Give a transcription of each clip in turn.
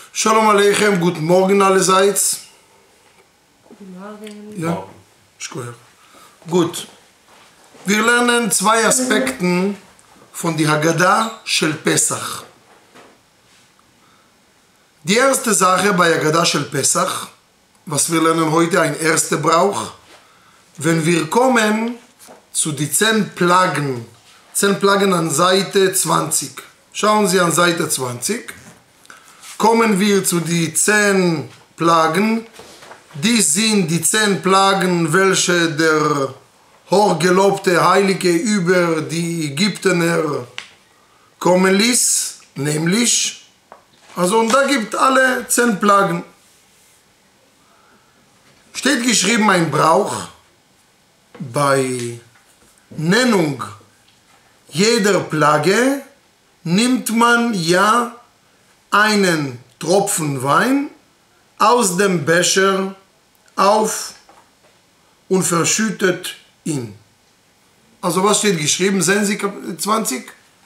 Shalom Aleichem, guten Morgen allerseits. Guten Morgen. Ja, gut. Wir lernen zwei Aspekte von der Haggadah shel Pesach. Die erste Sache bei Haggadah shel Pesach, was wir lernen heute, ein erster Brauch, wenn wir kommen zu den 10 Plagen an Seite 20. Schauen Sie an Seite 20. Kommen wir zu den 10 Plagen. Dies sind die 10 Plagen, welche der hochgelobte Heilige über die Ägyptener kommen ließ, nämlich, also und da gibt alle 10 Plagen. Steht geschrieben ein Brauch, bei Nennung jeder Plage nimmt man ja einen Tropfen Wein aus dem Becher auf und verschüttet ihn. Also was steht geschrieben? Sehen Sie 20?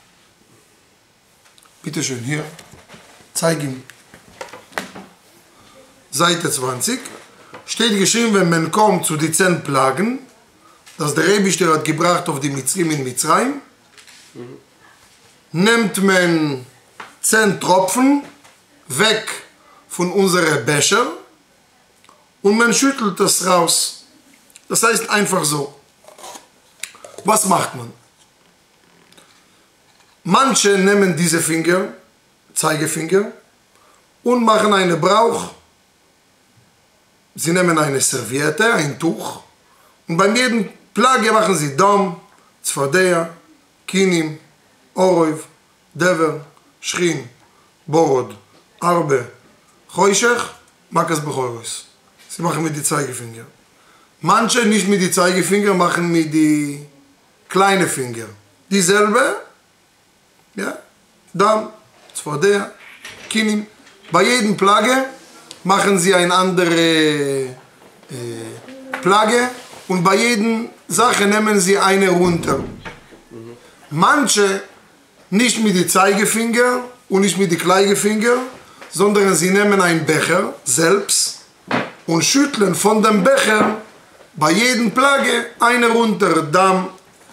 Bitte schön, hier. Zeige ihm. Seite 20. Steht geschrieben, wenn man kommt zu den 10 Plagen, das der Rebischter hat gebracht auf die Mitzrim in Mitzrayim, nimmt man 10 Tropfen weg von unserem Becher und man schüttelt das raus. Das heißt einfach so. Was macht man? Manche nehmen diese Finger, Zeigefinger, und machen einen Brauch. Sie nehmen eine Serviette, ein Tuch, und bei jedem Plage machen sie Dom, Tzfadea, Kinim, Oroiv, Dever, Schrin, Borod, Arbe, Choyshech, Makas Bechoros. Sie machen mit den Zeigefinger. Manche nicht mit den Zeigefinger, machen mit den kleinen Finger. Dieselbe, ja, Dam, Tzfadea, Kinim. Bei jedem Plage machen sie eine andere Plage und bei jedem Sache nehmen sie eine runter. Manche nicht mit den Zeigefinger und nicht mit den kleinen Finger, sondern sie nehmen einen Becher selbst und schütteln von dem Becher bei jedem Plage eine runter. Dam,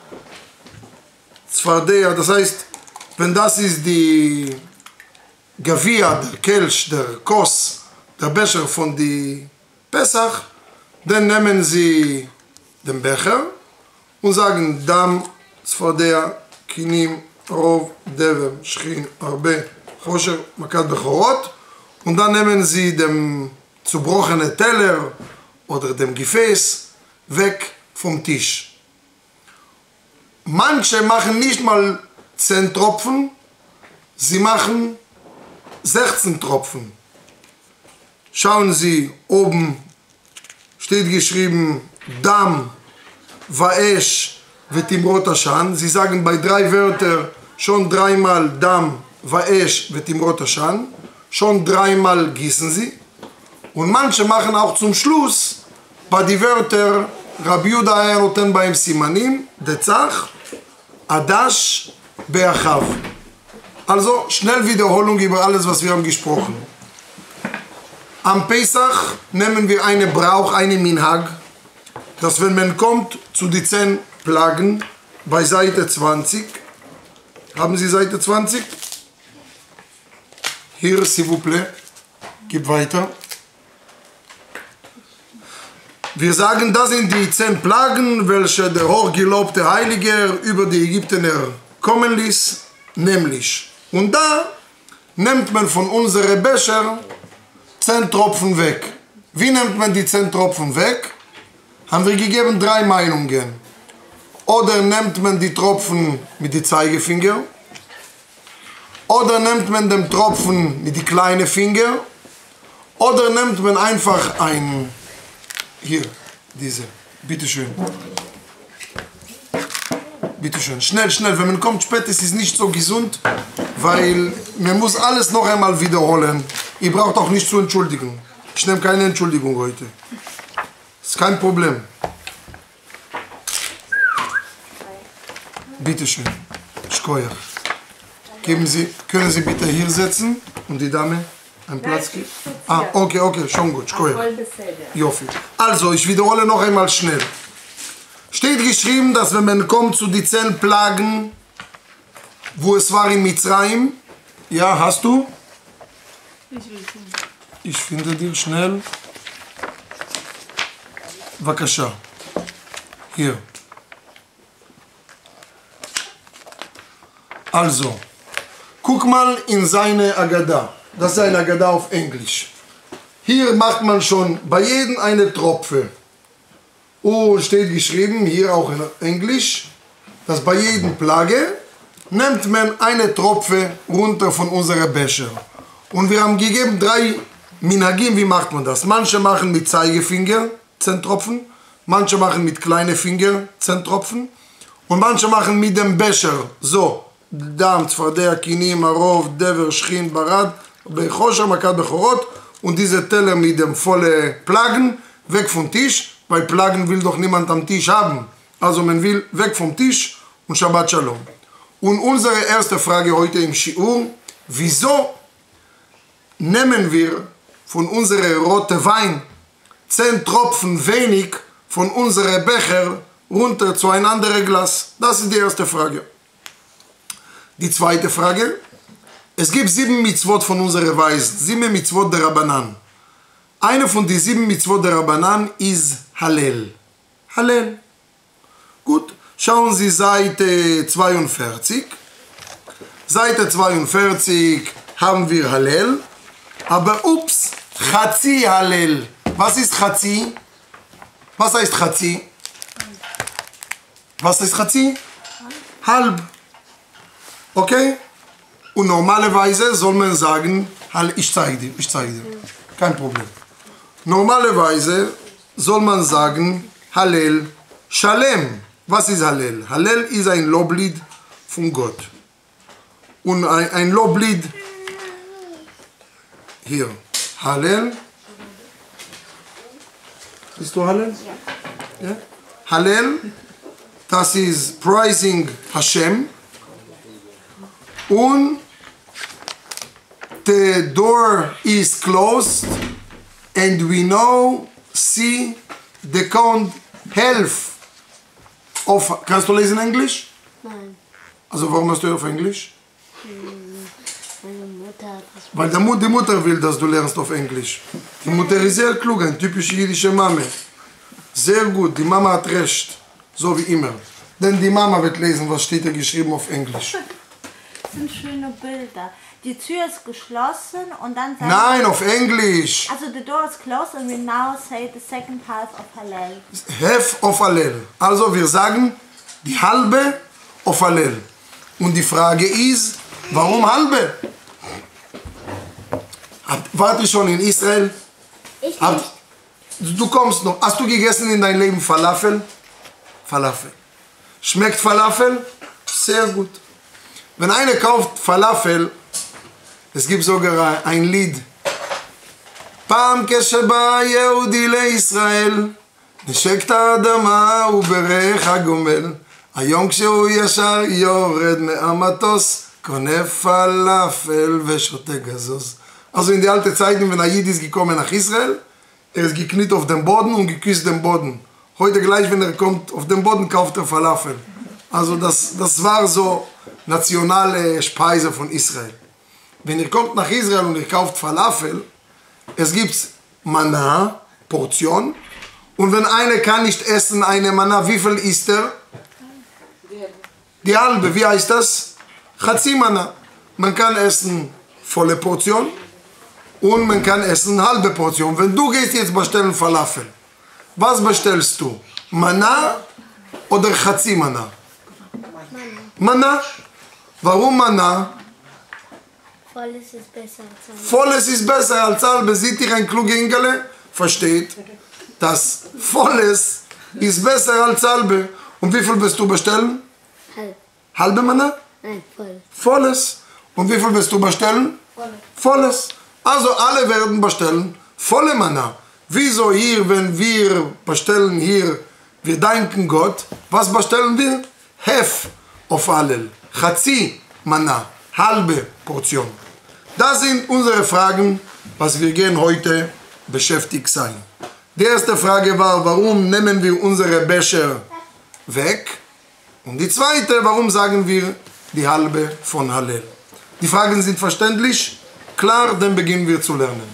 Tzfadea, das heißt, wenn das ist die Gavia, der Kelch, der Kos, der Becher von die Pesach, dann nehmen sie den Becher und sagen Dam, Tzfadea, Kinim, Rov, Dever, Schrin, Arbe, Chosher, Makat Bechorot, und dann nehmen sie den zerbrochenen Teller oder dem Gefäß weg vom Tisch. Manche machen nicht mal 10 Tropfen, sie machen 16 Tropfen. Schauen Sie, oben steht geschrieben Dam, Vaesh, Vetimrot Ashan. Sie sagen bei 3 Wörtern schon 3-mal Dam, Vaesh, Vetimrot Ashan. Schon 3-mal gießen sie. Und manche machen auch zum Schluss bei den Wörtern Rabbi Yehuda noten beim Simanim, Detzach, Adash, Be'achav. Also schnell Wiederholung über alles, was wir haben gesprochen. Am Pesach nehmen wir einen Brauch, einen Minhag, dass wenn man kommt zu den 10 Plagen bei Seite 20, haben Sie Seite 20? Hier, s'il vous plaît, gib weiter. Wir sagen, das sind die 10 Plagen, welche der hochgelobte Heilige über die Ägyptener kommen ließ, nämlich. Und da nimmt man von unserem Becher 10 Tropfen weg. Wie nimmt man die 10 Tropfen weg? Haben wir gegeben 3 Meinungen. Oder nimmt man die Tropfen mit den Zeigefinger, oder nimmt man den Tropfen mit den kleinen Finger, oder nimmt man einfach ein, hier, diese, bitteschön. Bitteschön, schnell, schnell, wenn man kommt später, ist es nicht so gesund, weil man muss alles noch einmal wiederholen. Ihr braucht auch nicht zu entschuldigen. Ich nehme keine Entschuldigung heute. Ist kein Problem. Bitteschön. Schkoyach. Geben Sie, können Sie bitte hier setzen und die Dame Ein Platz gibt? Ah, okay, schon gut. הכל בסדר. Jofi. Also, ich wiederhole noch einmal schnell. Steht geschrieben, dass wenn man kommt zu die 10 Plagen, wo es war in Mitzrayim, ja, hast du? Ich finde dir schnell. Vakasha. Hier. Also, guck mal in seine Agada. Das ist eine Agada auf Englisch. Hier macht man schon bei jedem eine Tropfe. Und steht geschrieben, hier auch in Englisch, dass bei jedem Plage nimmt man eine Tropfe runter von unserer Becher. Und wir haben gegeben 3 Minhagim, wie macht man das? Manche machen mit Zeigefinger 10 Tropfen, manche machen mit kleinen Finger 10 Tropfen und manche machen mit dem Becher, so, Dam, Tzfardea, Kinim, Arov, Dever, Schchin, Barad, Bechosher, Makat, Bechorot und diese Teller mit dem vollen Plagen weg vom Tisch, weil Plagen will doch niemand am Tisch haben. Also man will weg vom Tisch und Shabbat Shalom. Und unsere erste Frage heute im Shiur, wieso nehmen wir von unserem roten Wein 10 Tropfen wenig von unserem Becher runter zu ein anderes Glas? Das ist die erste Frage. Die zweite Frage, es gibt 7 Mitzvot von unserer Weise, 7 Mitzvot der Rabbanan. Eine von den 7 Mitzvot der Rabbanan ist Hallel. Hallel. Gut, schauen Sie Seite 42. Seite 42 haben wir Hallel. Aber ups, Chatzi Hallel. Was ist Chatzi? Was heißt Chatzi? Was ist Chatzi? Halb. Okay? Und normalerweise soll man sagen, ich zeige dir. Kein Problem. Normalerweise soll man sagen, Hallel Shalem. Was ist Hallel? Hallel ist ein Loblied von Gott. Und ein Loblied, hier, Hallel. Siehst du Hallel? Ja. Hallel, das ist Praising Hashem. Und the door is closed and we now see the count half of... Kannst du lesen Englisch? Nein. Also warum hast du auf Englisch? Meine Mutter hat das. Weil die Mutter will, dass du lernst auf Englisch. Die Mutter ist sehr klug, eine typische jüdische Mama. Sehr gut, die Mama hat recht. So wie immer. Denn die Mama wird lesen, was steht da geschrieben auf Englisch. Das sind schöne Bilder. Die Tür ist geschlossen und dann sagen Nein, auf Englisch. Also the door is closed and we now say the second half of Hallel. Half of Hallel. Also wir sagen die halbe of Hallel. Und die Frage ist, warum halbe? Wart ihr schon in Israel? Ich nicht. Du kommst noch. Hast du gegessen in deinem Leben Falafel? Falafel. Schmeckt Falafel? Sehr gut. Wenn einer kauft Falafel, es gibt sogar ein Lied. פעם כשבא יהודי לישראל, נשק את האדמה וברך הגומל. היום כשהוא ישר יורד מהמטוס, קונה פלאפל ושותה גזוז. Also in die alte Zeiten, wenn ein Jid ist gekommen nach Israel, ist gekniet auf den Boden und geküsst den Boden. Heute gleich, wenn kommt auf den Boden, kauft Falafel. Also das war so nationale Speise von Israel. Wenn ihr kommt nach Israel und ihr kauft Falafel, es gibt Mana, Portion, und wenn einer kann nicht essen, eine Mana, wie viel isst er? Die halbe, wie heißt das? Chatzi Mana. Man kann essen volle Portion und man kann essen halbe Portion. Wenn du gehst jetzt bestellen Falafel, was bestellst du? Mana oder Chatzi Mana? Mana. Warum Mana? Volles ist besser als Hallel. Volles ist besser als halbe. Sieht ihr ein kluger Ingele? Versteht, dass Volles ist besser als halbe. Und wie viel wirst du bestellen? Halb. Halbe Mana? Nein, voll. Volles. Und wie viel wirst du bestellen? Volles. Also alle werden bestellen volle Mana. Wieso hier, wenn wir bestellen hier, wir danken Gott, was bestellen wir? Half of Hallel. Chatzi Mana. Halbe Portion. Das sind unsere Fragen was wir gehen heute beschäftigt sein. Die erste Frage war, warum nehmen wir unsere Becher weg? Und die zweite, warum sagen wir die halbe von Hallel? Die Fragen sind verständlich? Klar, dann beginnen wir zu lernen.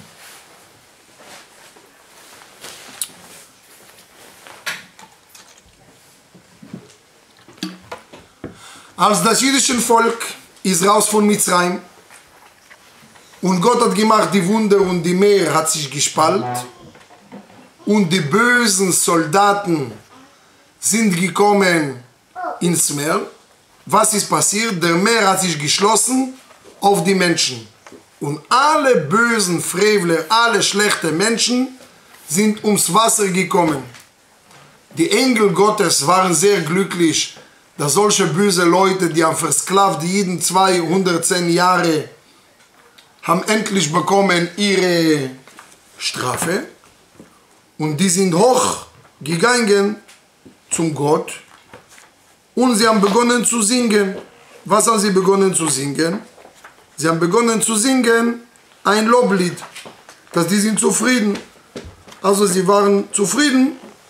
Als das jüdische Volk ist raus von Mitzrayim und Gott hat gemacht die Wunder und die Meer hat sich gespalten und die bösen Soldaten sind gekommen ins Meer. Was ist passiert? Der Meer hat sich geschlossen auf die Menschen. Und alle bösen Frevler, alle schlechten Menschen sind ums Wasser gekommen. Die Engel Gottes waren sehr glücklich, dass solche böse Leute, die haben versklavt jeden 210 Jahre, haben endlich bekommen ihre Strafe. Und die sind hochgegangen zum Gott und sie haben begonnen zu singen. Was haben sie begonnen zu singen? Sie haben begonnen zu singen ein Loblied, dass die sind zufrieden. Also sie waren zufrieden,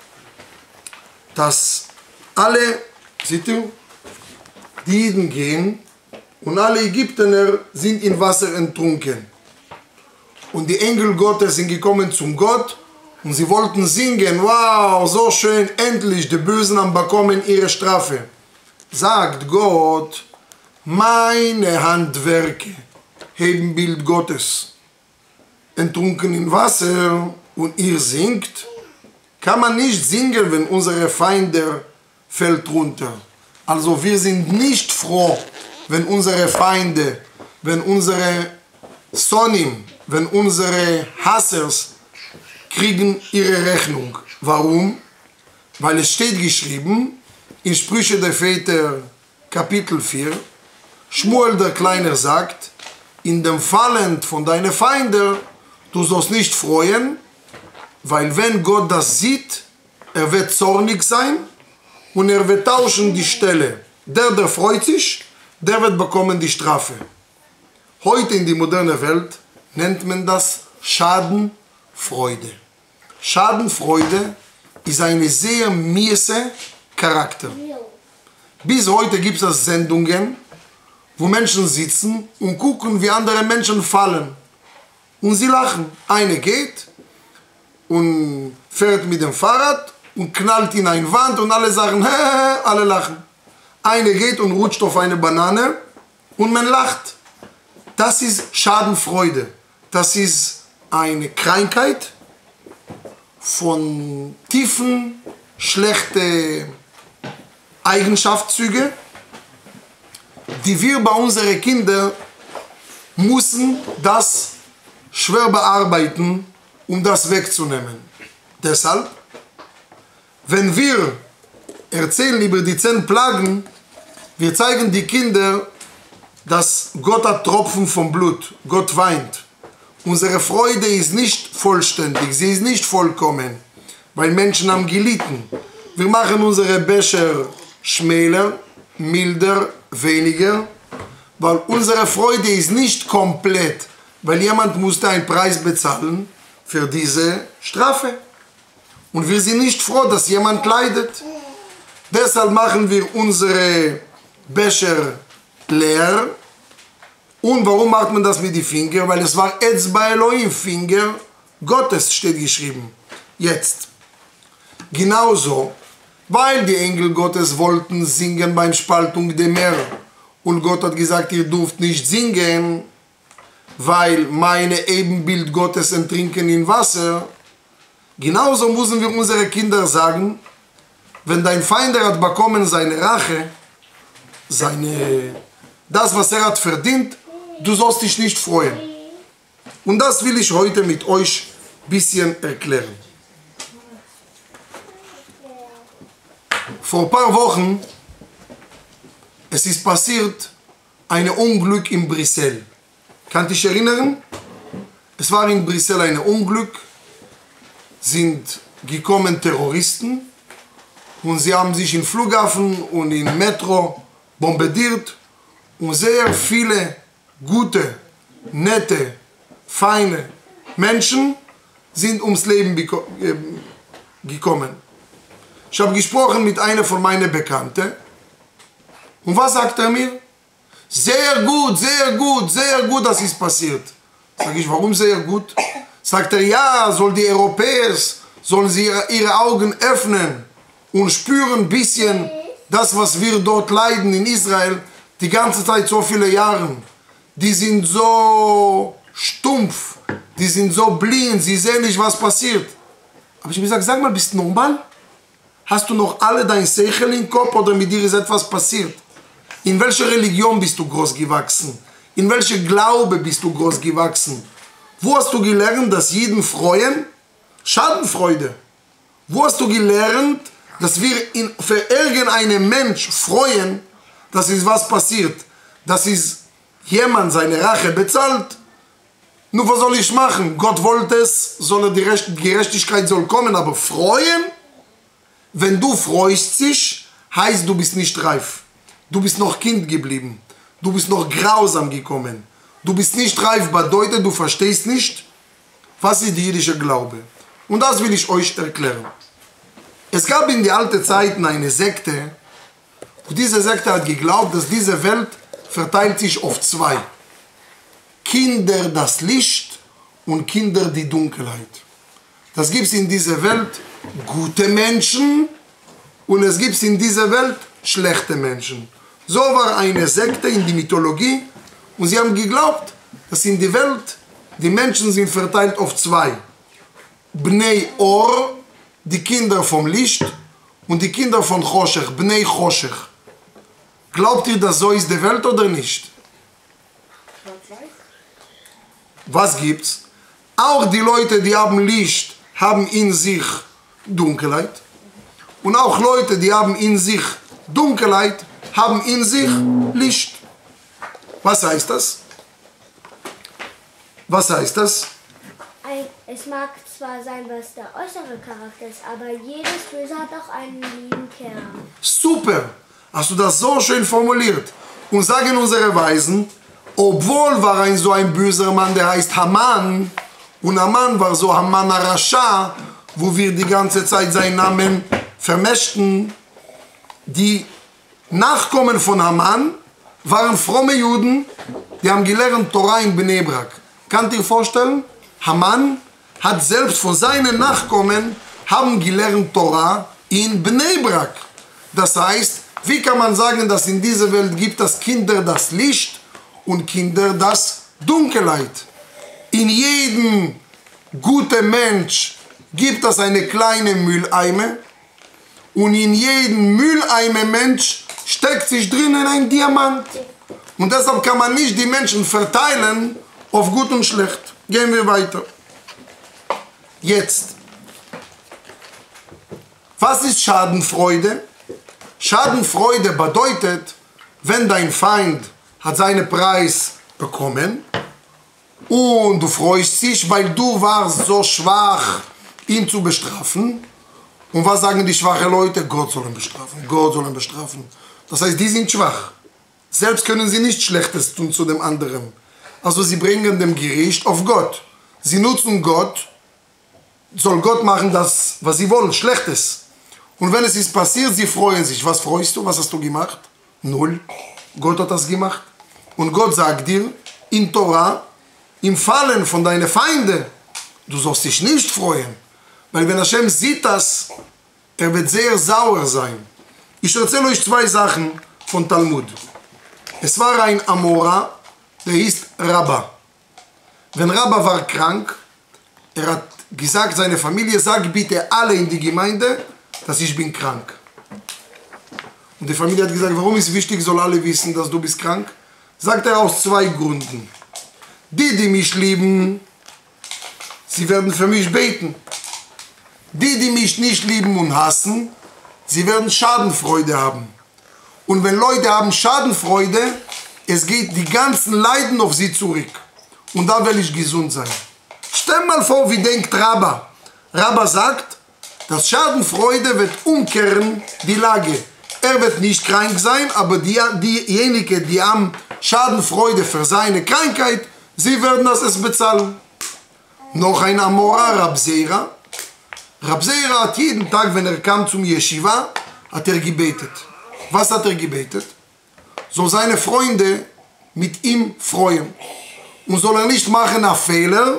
dass alle, seht ihr, die Juden gehen und alle Ägypter sind in Wasser ertrunken. Und die Engel Gottes sind gekommen zum Gott und sie wollten singen, wow, so schön, endlich, die Bösen haben bekommen ihre Strafe. Sagt Gott, meine Handwerke heben Bild Gottes, ertrunken in Wasser und ihr singt. Kann man nicht singen, wenn unsere Feinde fällt runter. Also wir sind nicht froh, wenn unsere Feinde, wenn unsere Sonim, wenn unsere Hassers kriegen ihre Rechnung. Warum? Weil es steht geschrieben in Sprüche der Väter Kapitel 4, Schmuel der Kleine sagt, in dem Fallen von deinen Feinden, du sollst nicht freuen, weil wenn Gott das sieht, er wird zornig sein und er wird tauschen die Stelle. Der freut sich, der wird bekommen die Strafe. Heute in die moderne Welt nennt man das Schadenfreude. Schadenfreude ist eine sehr miese Charakter. Bis heute gibt es Sendungen, wo Menschen sitzen und gucken, wie andere Menschen fallen. Und sie lachen. Eine geht und fährt mit dem Fahrrad und knallt in eine Wand und alle sagen, hä, alle lachen. Eine geht und rutscht auf eine Banane und man lacht. Das ist Schadenfreude. Das ist eine Krankheit von tiefen, schlechten Eigenschaftszügen, die wir bei unseren Kindern müssen das schwer bearbeiten, um das wegzunehmen. Deshalb, wenn wir erzählen über die 10 Plagen, wir zeigen die Kinder, dass Gott hat Tropfen vom Blut, Gott weint. Unsere Freude ist nicht vollständig, sie ist nicht vollkommen, weil Menschen haben gelitten. Wir machen unsere Becher schmäler, milder, weniger, weil unsere Freude ist nicht komplett, weil jemand musste einen Preis bezahlen für diese Strafe. Und wir sind nicht froh, dass jemand leidet. Deshalb machen wir unsere Becher leer. Und warum macht man das mit den Fingern? Weil es war Etzba Elohim, Finger Gottes steht geschrieben. Jetzt. Genauso, weil die Engel Gottes wollten singen beim Spaltung der Meer. Und Gott hat gesagt, ihr dürft nicht singen, weil meine Ebenbild Gottes ertrinken in Wasser. Genauso müssen wir unsere Kinder sagen, wenn dein Feind hat bekommen seine Rache, das, was er hat verdient, du sollst dich nicht freuen. Und das will ich heute mit euch ein bisschen erklären. Vor ein paar Wochen, es ist passiert, ein Unglück in Brüssel. Kann dich erinnern? Es war in Brüssel ein Unglück, sind gekommen Terroristen und sie haben sich im Flughafen und im Metro bombardiert und sehr viele gute, nette, feine Menschen sind ums Leben gekommen. Ich habe gesprochen mit einer von meinen Bekannten. Und was sagt er mir? Sehr gut, sehr gut, sehr gut, das ist passiert. Sag ich, warum sehr gut? Sagt er, ja, die Europäer, sollen sie ihre Augen öffnen und spüren ein bisschen das, was wir dort leiden in Israel, die ganze Zeit, so viele Jahre. Die sind so stumpf, die sind so blind, sie sehen nicht, was passiert. Aber ich habe gesagt, sag mal, bist du normal? Hast du noch alle dein Seichel im Kopf oder mit dir ist etwas passiert? In welcher Religion bist du groß gewachsen? In welcher Glaube bist du groß gewachsen? Wo hast du gelernt, dass jeden freuen? Schadenfreude. Wo hast du gelernt, dass wir für irgendeinen Mensch freuen, dass ist was passiert? Dass ist jemand seine Rache bezahlt? Nur was soll ich machen? Gott wollte es, die Gerechtigkeit soll kommen, aber freuen? Wenn du freust dich, heißt du bist nicht reif. Du bist noch Kind geblieben. Du bist noch grausam gekommen. Du bist nicht reif, bedeutet, du verstehst nicht, was ist der jüdische Glaube. Und das will ich euch erklären. Es gab in der alten Zeiten eine Sekte, und diese Sekte hat geglaubt, dass diese Welt verteilt sich auf zwei. Kinder das Licht und Kinder die Dunkelheit. Das gibt es in dieser Welt gute Menschen und es gibt in dieser Welt schlechte Menschen. So war eine Sekte in der Mythologie und sie haben geglaubt, dass in der Welt die Menschen sind verteilt auf zwei. Bnei Or, die Kinder vom Licht, und die Kinder von Choshech, Bnei Choshech. Glaubt ihr, dass so ist die Welt oder nicht? Was gibt's? Auch die Leute, die haben Licht, haben in sich Dunkelheit. Und auch Leute, die haben in sich Dunkelheit, haben in sich Licht. Was heißt das? Was heißt das? Es mag zwar sein, was der äußere Charakter ist, aber jedes Böse hat auch einen lieben Kern. Super! Hast du das so schön formuliert? Und sagen unsere Weisen, obwohl war so ein böser Mann, der heißt Haman, und Haman war so Haman Arasha, wo wir die ganze Zeit seinen Namen vermäschten. Die Nachkommen von Haman waren fromme Juden, die haben gelernt Torah in Bnei Brak. Kannst du dir vorstellen? Haman hat selbst von seinen Nachkommen haben gelernt Torah in Bnei Brak. Das heißt, wie kann man sagen, dass in dieser Welt gibt es Kinder das Licht und Kinder das Dunkelheit? In jedem guten Mensch gibt es eine kleine Mülleimer und in jedem Mülleimer Mensch steckt sich drinnen ein Diamant. Und deshalb kann man nicht die Menschen verteilen auf gut und schlecht. Gehen wir weiter. Jetzt. Was ist Schadenfreude? Schadenfreude bedeutet, wenn dein Feind hat seinen Preis bekommen und du freust dich, weil du warst so schwach, ihn zu bestrafen. Und was sagen die schwachen Leute? Gott soll ihn bestrafen, Gott soll ihn bestrafen. Das heißt, die sind schwach. Selbst können sie nichts Schlechtes tun zu dem anderen. Also sie bringen dem Gericht auf Gott. Sie nutzen Gott, soll Gott machen das, was sie wollen, Schlechtes. Und wenn es ist passiert, sie freuen sich. Was freust du? Was hast du gemacht? Null. Gott hat das gemacht. Und Gott sagt dir in Torah, im Fallen von deinen Feinden, du sollst dich nicht freuen. Weil wenn Hashem sieht das, er wird sehr sauer sein. Ich erzähle euch zwei Sachen von Talmud. Es war ein Amora, der hieß Rabba. Wenn Rabba war krank, er hat gesagt, seine Familie, sag bitte alle in die Gemeinde, dass ich bin krank. Und die Familie hat gesagt, warum ist wichtig, soll alle wissen, dass du bist krank? Sagt er aus zwei Gründen. Die mich lieben, sie werden für mich beten. Die mich nicht lieben und hassen, sie werden Schadenfreude haben. Und wenn Leute haben Schadenfreude, es geht die ganzen Leiden auf sie zurück. Und da will ich gesund sein. Stell mal vor, wie denkt Rabba. Rabba sagt, dass Schadenfreude wird umkehren die Lage. Er wird nicht krank sein, aber diejenigen, die haben Schadenfreude für seine Krankheit, sie werden das es bezahlen. Noch ein Amora, Rabseira. Rabseira hat jeden Tag, wenn er kam zum Yeshiva, hat er gebetet. Was hat er gebetet? Soll seine Freunde mit ihm freuen. Und soll er nicht machen einen Fehler.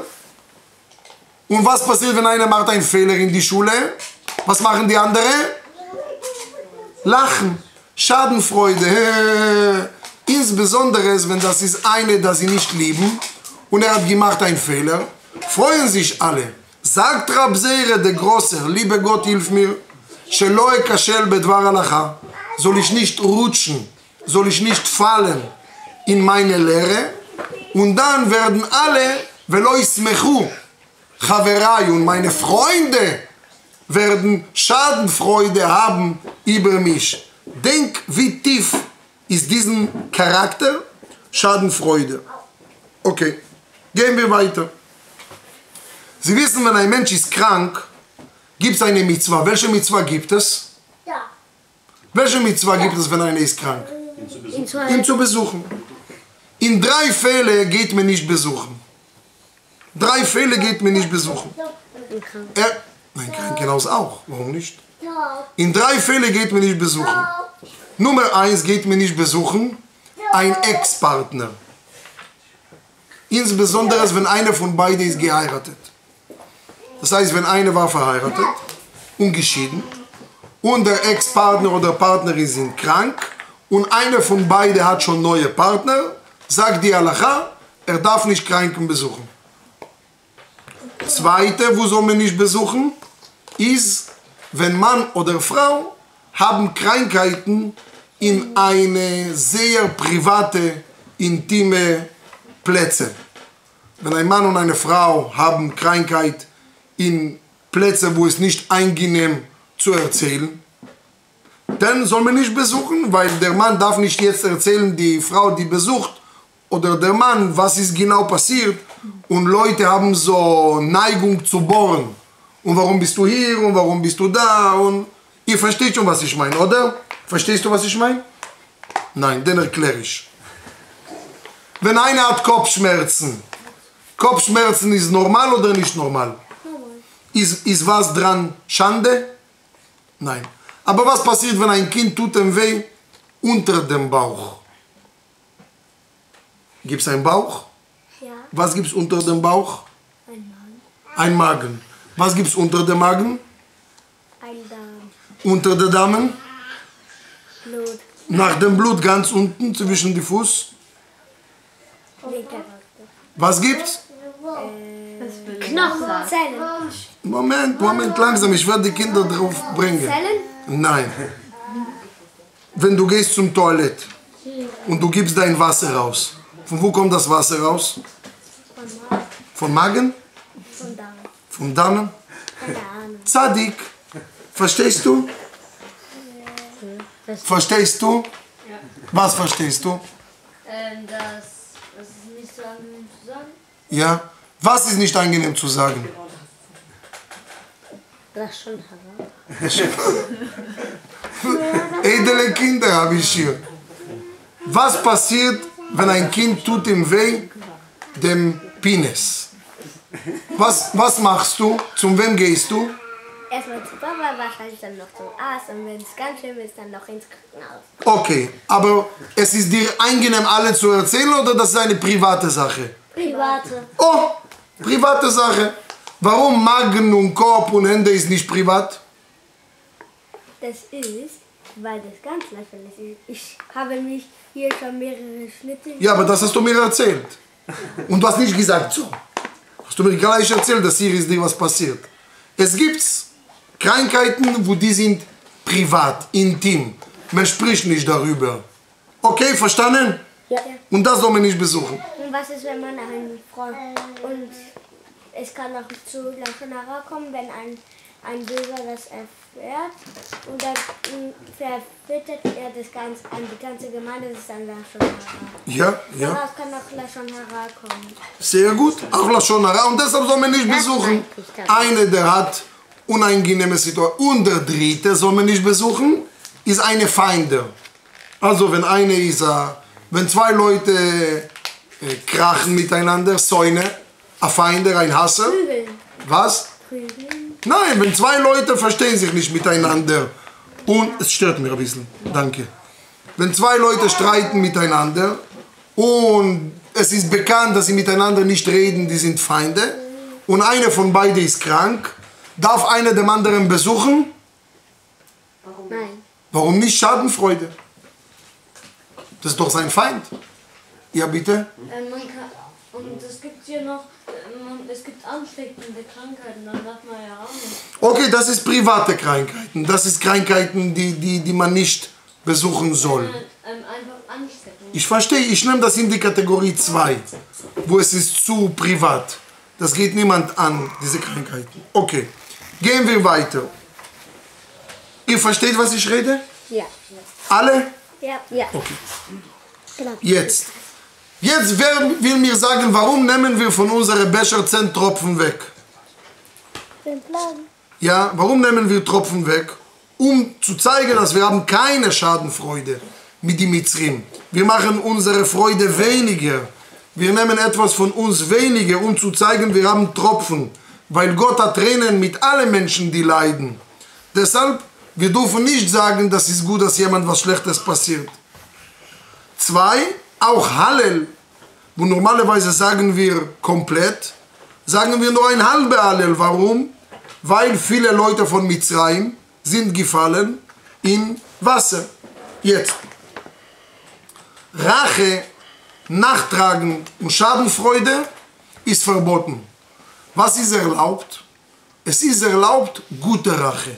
Und was passiert, wenn einer macht einen Fehler in die Schule? Was machen die anderen? Lachen. Schadenfreude. Insbesondere, wenn das ist eine, das sie nicht lieben. Und er hat gemacht einen Fehler. Freuen sich alle. Sagt Rabseira, der Große, liebe Gott, hilf mir, שלא אכשל בדבר הלכה, soll ich nicht rutschen, soll ich nicht fallen in meine Lehre, und dann werden alle, ולא ישמחו, חבריי und meine Freunde, werden Schadenfreude haben über mich. Denk, wie tief ist diesen Charakter? Schadenfreude. Okay, gehen wir weiter. Sie wissen, wenn ein Mensch ist krank, gibt es eine Mitzvah. Welche Mitzvah gibt es? Ja. Welche Mitzvah gibt es, wenn einer ist krank? Ihn zu besuchen. In 3 Fällen geht man nicht besuchen. 3 Fälle geht man nicht besuchen. Nein, Krankenhaus auch. Warum nicht? In 3 Fällen geht man nicht besuchen. Nummer 1 geht man nicht besuchen, ein Ex-Partner. Insbesondere, wenn einer von beiden ist geheiratet. Das heißt, wenn einer war verheiratet und geschieden und der Ex-Partner oder Partnerin sind krank und einer von beiden hat schon neue Partner, sagt die Halacha, er darf nicht Kranken besuchen. Zweite, wo soll man nicht besuchen, ist, wenn Mann oder Frau haben Krankheiten in eine sehr private, intime Plätze. Wenn ein Mann und eine Frau haben Krankheit in Plätze, wo es nicht angenehm zu erzählen, dann soll man nicht besuchen, weil der Mann darf nicht jetzt erzählen, die Frau, die besucht, oder der Mann, was ist genau passiert, und Leute haben so Neigung zu bohren. Und warum bist du hier und warum bist du da? Und ihr versteht schon, was ich meine, oder? Verstehst du, was ich meine? Nein, dann erkläre ich. Wenn einer hat Kopfschmerzen, Kopfschmerzen ist normal oder nicht normal? Ist was dran Schande? Nein. Aber was passiert, wenn ein Kind tut ihm weh unter dem Bauch? Gibt es einen Bauch? Ja. Was gibt es unter dem Bauch? Ein Magen. Ein Magen. Was gibt es unter dem Magen? Ein Darm. Unter der Damen? Blut. Nach dem Blut ganz unten zwischen die Fuß? Linker. Was gibt's? Knochen. Zellen. Moment, langsam, ich werde die Kinder drauf bringen. Zellen? Nein. Wenn du gehst zum Toilette und du gibst dein Wasser raus, von wo kommt das Wasser raus? Vom Magen? Vom Darm. Vom Darm? Keine Ahnung. Zadik. Verstehst du? Verstehst du? Was verstehst du? Das ist nicht so angenehm zu sagen. Ja? Was ist nicht angenehm zu sagen? Das ist schon Haram. Edle Kinder habe ich hier. Was passiert, wenn ein Kind tut ihm weh, dem Penis? Was machst du? Zum wem gehst du? Erstmal zu Papa, wahrscheinlich dann noch zum Arzt und wenn es ganz schlimm ist, dann noch ins Krankenhaus. Okay, aber es ist dir angenehm, alle zu erzählen, oder das ist eine private Sache? Private. Oh, private Sache. Warum Magen und Kopf und Hände ist nicht privat? Das ist, weil das ganz lächerlich ist. Ich habe mich hier schon mehrere Schnitte. Ja, aber das hast du mir erzählt. Und du hast nicht gesagt so. Hast du mir gleich erzählt, dass hier ist dir was passiert. Es gibt Krankheiten, wo die sind privat, intim. Man spricht nicht darüber. Okay, verstanden? Ja. Und das soll man nicht besuchen. Und was ist, wenn man einen Freund und es kann auch zu Lachonara kommen, wenn ein Böser das erfährt und dann verbittert er das Ganze an die ganze Gemeinde, das ist dann Lachonara. Ja, ja. Daraus kann auch Lachonara kommen. Sehr gut. Auch Lashon Hara. Und deshalb soll man nicht besuchen. Einer, der hat unangenehme Situation. Und der dritte soll man nicht besuchen, ist eine Feinde. Also wenn eine ist, wenn 2 Leute krachen miteinander, Säune, ein Feinder, ein Hasser? Prügeln. Was? Prügeln. Nein, wenn zwei Leute verstehen sich nicht miteinander und es stört mir ein bisschen, danke. Wenn zwei Leute streiten miteinander und es ist bekannt, dass sie miteinander nicht reden, die sind Feinde und einer von beiden ist krank, darf einer dem anderen besuchen? Nein. Warum nicht Schadenfreude? Das ist doch sein Feind. Ja, bitte? Man kann, und es gibt hier noch, es gibt ansteckende Krankheiten, dann darf man ja auch nicht. Okay, das ist private Krankheiten. Das ist Krankheiten, die man nicht besuchen soll. Einfach anstecken. Ich verstehe, ich nehme das in die Kategorie 2, wo es ist zu privat. Das geht niemand an, diese Krankheiten. Okay, gehen wir weiter. Ihr versteht, was ich rede? Ja. Alle? Ja. Ja. Okay. Genau. Jetzt. Jetzt, wer will mir sagen, warum nehmen wir von unseren Becher 10 Tropfen weg? Den Plan. Ja, warum nehmen wir Tropfen weg? Um zu zeigen, dass wir haben keine Schadenfreude mit dem Mitzrim. Wir machen unsere Freude weniger. Wir nehmen etwas von uns weniger, um zu zeigen, wir haben Tropfen. Weil Gott hat Tränen mit allen Menschen, die leiden. Deshalb, wir dürfen nicht sagen, das ist gut, dass jemand was Schlechtes passiert. 2, auch Hallel, wo normalerweise sagen wir komplett, sagen wir nur ein halber Hallel. Warum? Weil viele Leute von Mitzrayim sind gefallen in Wasser. Jetzt. Rache, Nachtragen und Schadenfreude ist verboten. Was ist erlaubt? Es ist erlaubt, gute Rache.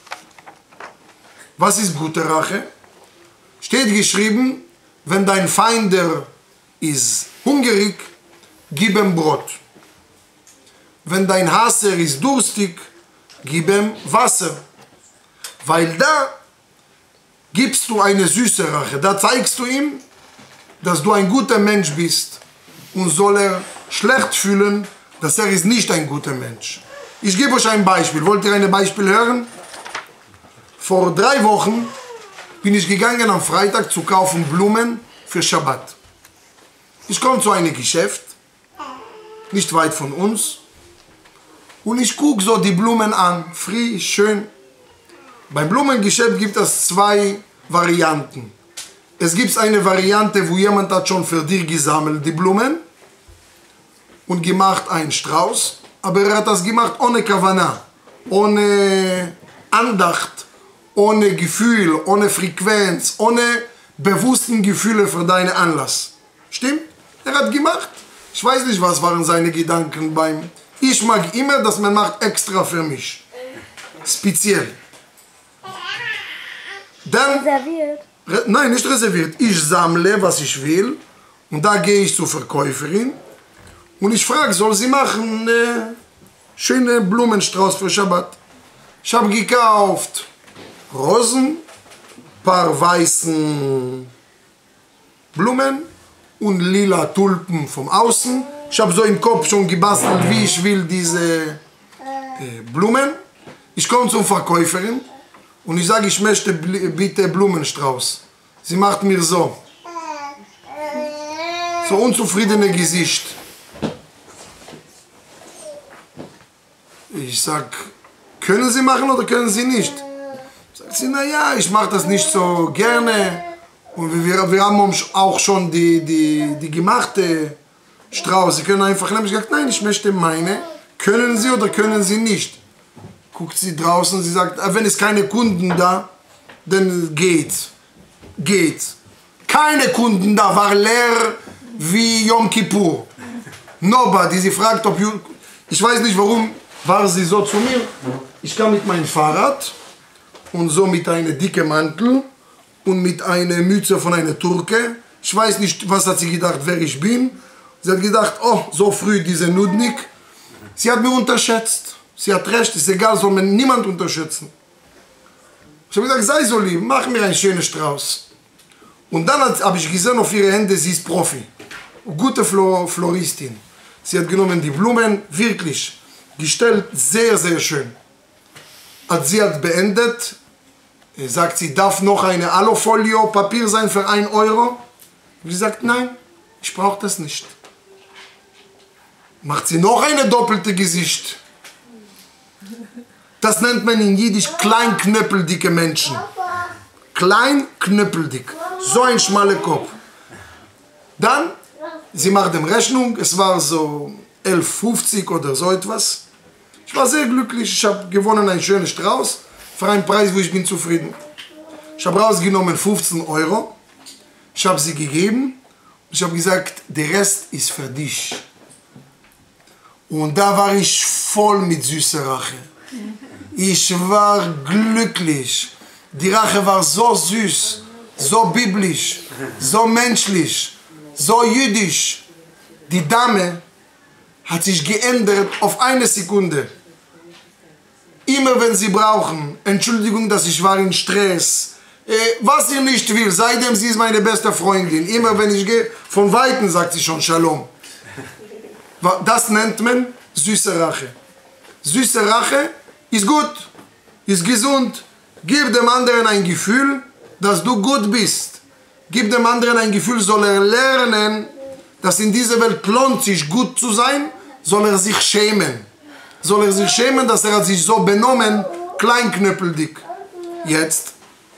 Was ist gute Rache? Steht geschrieben, wenn dein Feind ist hungrig, gib ihm Brot. Wenn dein Hasser ist durstig, gib ihm Wasser. Weil da gibst du eine süße Rache. Da zeigst du ihm, dass du ein guter Mensch bist. Und soll er schlecht fühlen, dass er ist nicht ein guter Mensch. Ich gebe euch ein Beispiel. Wollt ihr ein Beispiel hören? Vor 3 Wochen bin ich gegangen am Freitag zu kaufen Blumen für Schabbat. Ich komme zu einem Geschäft, nicht weit von uns, und ich gucke so die Blumen an, frisch, schön. Beim Blumengeschäft gibt es 2 Varianten. Es gibt eine Variante, wo jemand hat schon für dich gesammelt, die Blumen, und gemacht einen Strauß, aber er hat das gemacht ohne Kavana, ohne Andacht, ohne Gefühl, ohne Frequenz, ohne bewussten Gefühle für deinen Anlass. Stimmt? Er hat gemacht. Ich weiß nicht, was waren seine Gedanken beim... Ich mag immer, dass man macht extra für mich. Speziell. Dann... Reserviert. Nein, nicht reserviert. Ich sammle, was ich will. Und da gehe ich zur Verkäuferin. Und ich frage, soll sie machen schöne Blumenstrauß für Schabbat? Ich habe gekauft Rosen, paar weißen Blumen und lila Tulpen vom Außen. Ich habe so im Kopf schon gebastelt, wie ich will diese Blumen. Ich komme zur Verkäuferin und ich sage, ich möchte bitte Blumenstrauß. Sie macht mir so. So unzufriedene Gesicht. Ich sag, können Sie machen oder können Sie nicht? Sagt sie, naja, ich mache das nicht so gerne. Und wir haben auch schon die gemachte Strauß. Sie können einfach nehmen. Ich sage, nein, ich möchte meine. Können Sie oder können Sie nicht? Guckt sie draußen, sie sagt, wenn es keine Kunden da, dann geht's. Geht's. Keine Kunden da, war leer wie Yom Kippur. Nobody. Sie fragt, ob... Ich weiß nicht, warum war sie so zu mir. Ich kam mit meinem Fahrrad und so mit einem dicken Mantel und mit einer Mütze von einer Türke. Ich weiß nicht, was hat sie gedacht, wer ich bin. Sie hat gedacht, oh, so früh diese Nudnik. Sie hat mich unterschätzt. Sie hat recht, ist egal, soll man niemand unterschätzen. Ich habe gesagt, sei so lieb, mach mir einen schönen Strauß. Und dann habe ich gesehen auf ihre Hände, sie ist Profi. Gute Floristin. Sie hat genommen die Blumen, wirklich gestellt, sehr, sehr schön. Als sie hat beendet, sagt sie, darf noch eine Alufolio Papier sein für 1 Euro? Sie sagt, nein, ich brauche das nicht. macht sie noch eine doppelte Gesicht. Das nennt man in Jiddisch kleinknöppeldicke Menschen. Kleinknöppeldick. So ein schmaler Kopf. Dann, sie macht dem Rechnung, es war so 11,50 oder so etwas. Ich war sehr glücklich, ich habe gewonnen einen schönen Strauß, für einen Preis, wo ich bin zufrieden. Ich habe rausgenommen 15 Euro, ich habe sie gegeben, ich habe gesagt, der Rest ist für dich. Und da war ich voll mit süßer Rache. Ich war glücklich. Die Rache war so süß, so biblisch, so menschlich, so jüdisch. Die Dame hat sich geändert auf eine Sekunde. Immer wenn sie brauchen, Entschuldigung, dass ich war in Stress, was ihr nicht will, seitdem sie ist meine beste Freundin. Immer wenn ich gehe, von Weitem sagt sie schon Shalom. Das nennt man süße Rache. Süße Rache ist gut, ist gesund. Gib dem anderen ein Gefühl, dass du gut bist. Gib dem anderen ein Gefühl, soll er lernen, dass in dieser Welt lohnt sich gut zu sein, soll er sich schämen. Soll er sich schämen, dass er hat sich so benommen, kleinknöppeldick. Jetzt.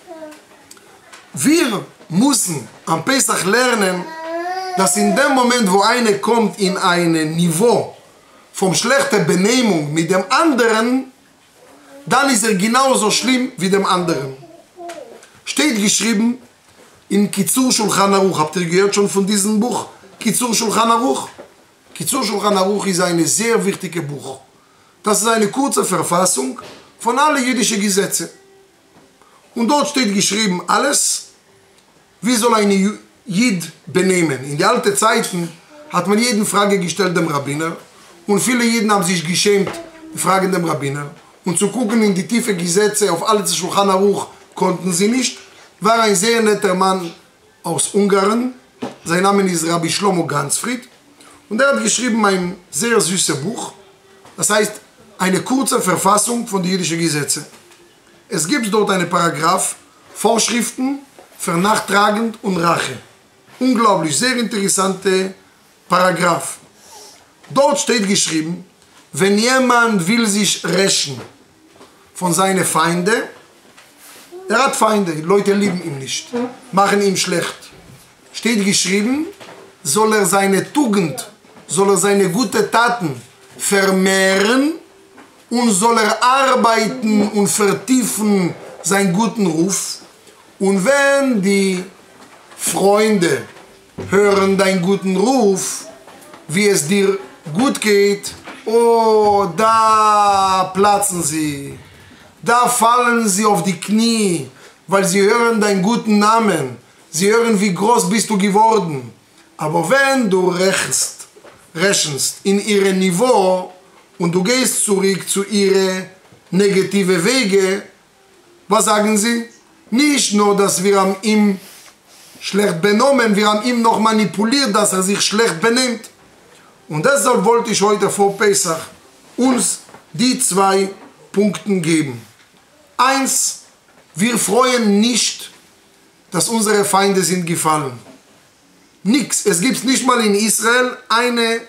Wir müssen am Pesach lernen, dass in dem Moment, wo einer kommt in ein Niveau von schlechter Benehmung mit dem anderen, dann ist er genauso schlimm wie dem anderen. Steht geschrieben in Kitzur Shulchan Aruch. Habt ihr gehört schon von diesem Buch? Kitzur Shulchan Aruch? Kitzur Shulchan Aruch ist ein sehr wichtiges Buch. Das ist eine kurze Verfassung von allen jüdischen Gesetzen. Und dort steht geschrieben alles, wie soll ein Jid benehmen. In den alten Zeiten hat man jeden Frage gestellt dem Rabbiner und viele Jiden haben sich geschämt, die Fragen dem Rabbiner. Und zu gucken in die tiefen Gesetze auf alles Shulchan Aruch konnten sie nicht. War ein sehr netter Mann aus Ungarn. Sein Name ist Rabbi Shlomo Ganzfried. Und er hat geschrieben ein sehr süßes Buch. Das heißt, eine kurze Verfassung von den jüdischen Gesetzen. Es gibt dort einen Paragraph, Vorschriften für Nachtragend und Rache. Unglaublich, sehr interessanter Paragraph. Dort steht geschrieben, wenn jemand will sich rächen von seinen Feinden, er hat Feinde, die Leute lieben ihn nicht, machen ihm schlecht. Steht geschrieben, soll er seine Tugend, soll er seine guten Taten vermehren und soll er arbeiten und vertiefen seinen guten Ruf. Und wenn die Freunde hören deinen guten Ruf, wie es dir gut geht, oh, da platzen sie, da fallen sie auf die Knie, weil sie hören deinen guten Namen, sie hören, wie groß bist du geworden. Aber wenn du rechnest in ihrem Niveau und du gehst zurück zu ihren negativen Wege, was sagen sie? Nicht nur, dass wir haben ihm schlecht benommen, wir haben ihm noch manipuliert, dass er sich schlecht benimmt. Und deshalb wollte ich heute vor Pesach uns die 2 Punkte geben. 1, wir freuen nicht, dass unsere Feinde sind gefallen. Nix. Es gibt nicht mal in Israel eine